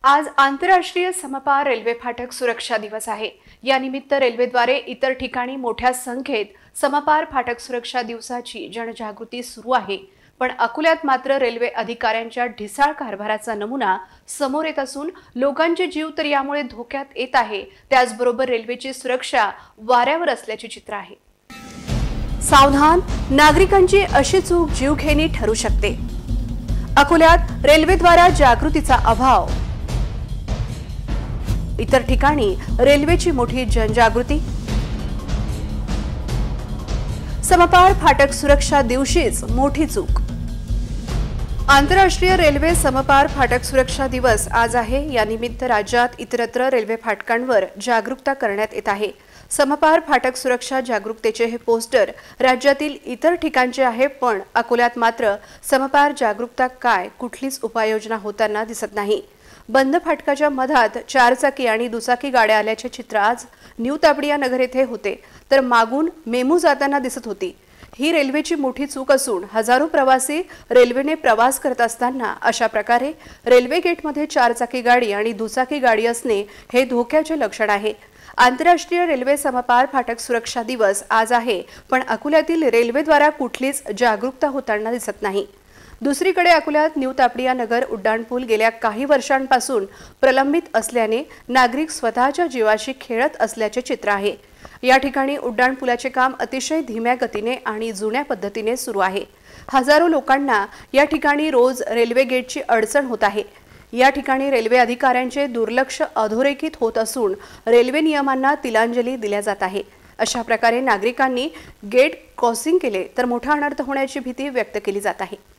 आज आंतरराष्ट्रीय समपार रेल्वे फाटक सुरक्षा दिवस आहे। या निमित्त रेल्वेद्वारे इतर ठिकाणी मोठ्या संख्येत समपार फाटक सुरक्षा दिवसाची जनजागृती सुरू आहे। पण अकोल्यात मात्र रेल्वे अधिकाऱ्यांच्या ढिसाळ कारभाराचा नमुना समोर येत असून लोकांचे जीव तर यामुळे धोक्यात येत आहे। त्याचबरोबर रेल्वेची सुरक्षा वाऱ्यावर असल्याचे चित्र आहे। सावधान, नागरिकांची अशी चूक जीवघेणी ठरू शकते। अकोल्यात रेल्वेद्वारा जागृतीचा अभाव, इतर ठिकाणी रेल्वेची मोठी जनजागृती। समपार फाटक सुरक्षा दिवशीच मोठी चूक। आंतरराष्ट्रीय रेल्वे समपार फाटक सुरक्षा दिवस आज आहे। या निमित्त राज्यात इतरत्र रेल्वे फाटकांवर जागरूकता करण्यात येत आहे। समपार फाटक सुरक्षा जागरूकतेचे हे पोस्टर राज्यातील इतर ठिकाणचे आहे, पण अकोल्यात मात्र समपार जागरूकता काय कुठलीच उपाययोजना होताना दिसत नाही। बंद फाटकाच्या मधात चारचाकी आणि दुचाकी गाड्या आल्याचे चित्र आज न्यू तापडिया नगर येथे होते, तर मागून मेमू जाताना दिसत होती। ही रेल्वेची मोठी चूक असून हजारो प्रवासी रेल्वेने प्रवास करत असताना अशा प्रकारे रेल्वे गेटमध्ये चारचाकी गाडी आणि दुचाकी गाडी असणे हे धोक्याचे लक्षण आहे। आंतरराष्ट्रीय रेल्वे समपार फाटक सुरक्षा दिवस आज आहे, पण अकोल्यातील रेल्वेद्वारा कुठलीच जागरूकता होताना दिसत नाही। दुसरीकडे अकोल्यात न्यू तापडिया नगर उड्डाणपूल गेल्या काही वर्षांपासून प्रलंबित असल्याने नागरिक स्वतःच्या जीवाशी खेळत असल्याचे चित्र आहे। या ठिकाणी उड्डाणपुलाचे काम अतिशय धीम्या गतीने आणि जुन्या पद्धतीने सुरू आहे। हजारो लोकांना या ठिकाणी रोज रेल्वे गेटची अडचण होत आहे। या ठिकाणी रेल्वे अधिकाऱ्यांचे दुर्लक्ष अधोरेखित होत असून रेल्वे नियमांना तिलांजली दिल्या जात आहे। अशा प्रकारे नागरिकांनी गेट क्रॉसिंग केले तर मोठा अनर्थ होण्याची भीती व्यक्त केली जात आहे।